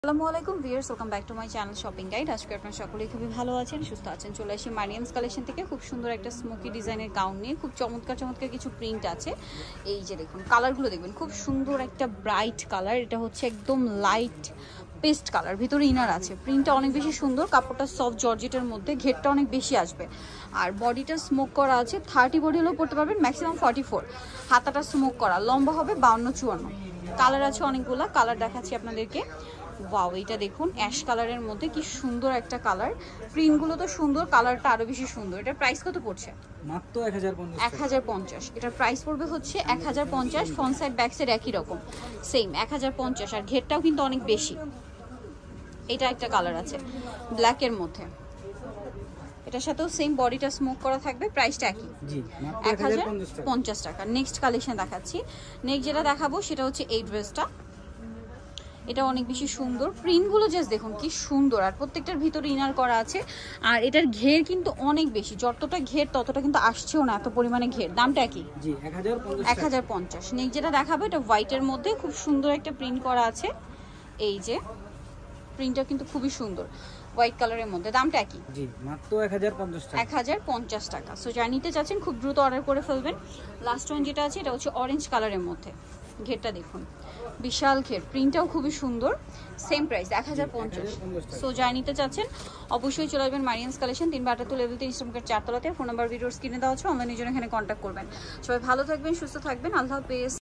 আসসালামু আলাইকুম viewers, welcome back to my channel shopping guide. আজকে আপনারা সকলেই খুবই ভালো আছেন, সুস্থ আছেন। চলে আসি মারিয়ামস কালেকশন থেকে খুব সুন্দর একটা স্মোকি ডিজাইনের গাউন নিয়ে। খুব চমৎকার চমৎকার কিছু প্রিন্ট আছে। এই যে দেখুন, কালারগুলো দেখবেন, খুব সুন্দর একটা ব্রাইট কালার। এটা হচ্ছে একদম লাইট পেস্ট কালার, ভিতরে ইনার আছে। প্রিন্টটা অনেক বেশি সুন্দর, কাপড়টা সফট জর্জেটের মধ্যে, ঘেরটা অনেক বেশি আসবে। আর বডিটা স্মোক করা আছে, 30 বডি হলেও পড়তে পারবেন, ম্যাক্সিমাম 44। হাতাটা স্মোক করা, লম্বা হবে 52-54। কালার আছে অনেকগুলা, কালার দেখাচ্ছি আপনাদেরকে। ওয়াও, এটা দেখুন অ্যাশ কালারের মধ্যে কি সুন্দর একটা কালার। প্রিন্টগুলো তো সুন্দর, কালারটা আরো বেশি সুন্দর। এটার প্রাইস কত পড়ছে? মাত্র 1050। এটার প্রাইস পড়বে হচ্ছে 1050। ফ্রন্ট সাইড ব্যাক সাইড একই রকম, সেম 1050। আর ঘেরটাও কিন্তু অনেক বেশি। এটা একটা কালার আছে ব্ল্যাকের মধ্যে, এটার সাথেও সেম বডিটা স্মোক করা থাকবে, প্রাইসটা একই, জি মাত্র 1050 টাকা। নেক্সট কালেকশন দেখাচ্ছি। নেক্সট যেটা দেখাবো সেটা হচ্ছে এই ড্রেসটা। এটা অনেক বেশি সুন্দর, প্রিন্টগুলো জাস্ট দেখুন কি সুন্দর। আর প্রত্যেকটার ভিতরে ইনার করা আছে। আর এটার ঘের কিন্তু অনেক বেশি, যতটা ঘের ততটা কিন্তু আসছেও না, এত পরিমাণে ঘের। দামটা কি? জি 1050। নেক্সট যেটা দেখাবো এটা হোয়াইটের মধ্যে, খুব সুন্দর একটা প্রিন্ট করা আছে। এই যে প্রিন্টটা কিন্তু খুবই সুন্দর, হোয়াইট কালারের মধ্যে। দামটা কি? জি মাত্র 1050 টাকা। 1050 টাকা। সো যারা নিতে চাচ্ছেন খুব দ্রুত অর্ডার করে ফেলবেন। লাস্ট ওয়ান যেটা আছে এটা হচ্ছে অরেঞ্জ কালারের মধ্যে। ঘেরটা দেখুন, বিশাল ঘের, প্রিন্টটাও খুবই সুন্দর। Same price 1050। সো যারা নিতে চাচ্ছেন অবশ্যই চলে আসবেন মারিয়ামস কালেকশন, 3 লেভেল 3 ইস্টার্ন 4 তলাতে। ফোন নাম্বার ভিডিওর স্ক্রিনে দেওয়া আছে, অনলাইনের জন্য এখানে কন্ট্যাক্ট করবেন। সবাই ভালো থাকবেন, সুস্থ থাকবেন, আল্লাহ হাফেজ।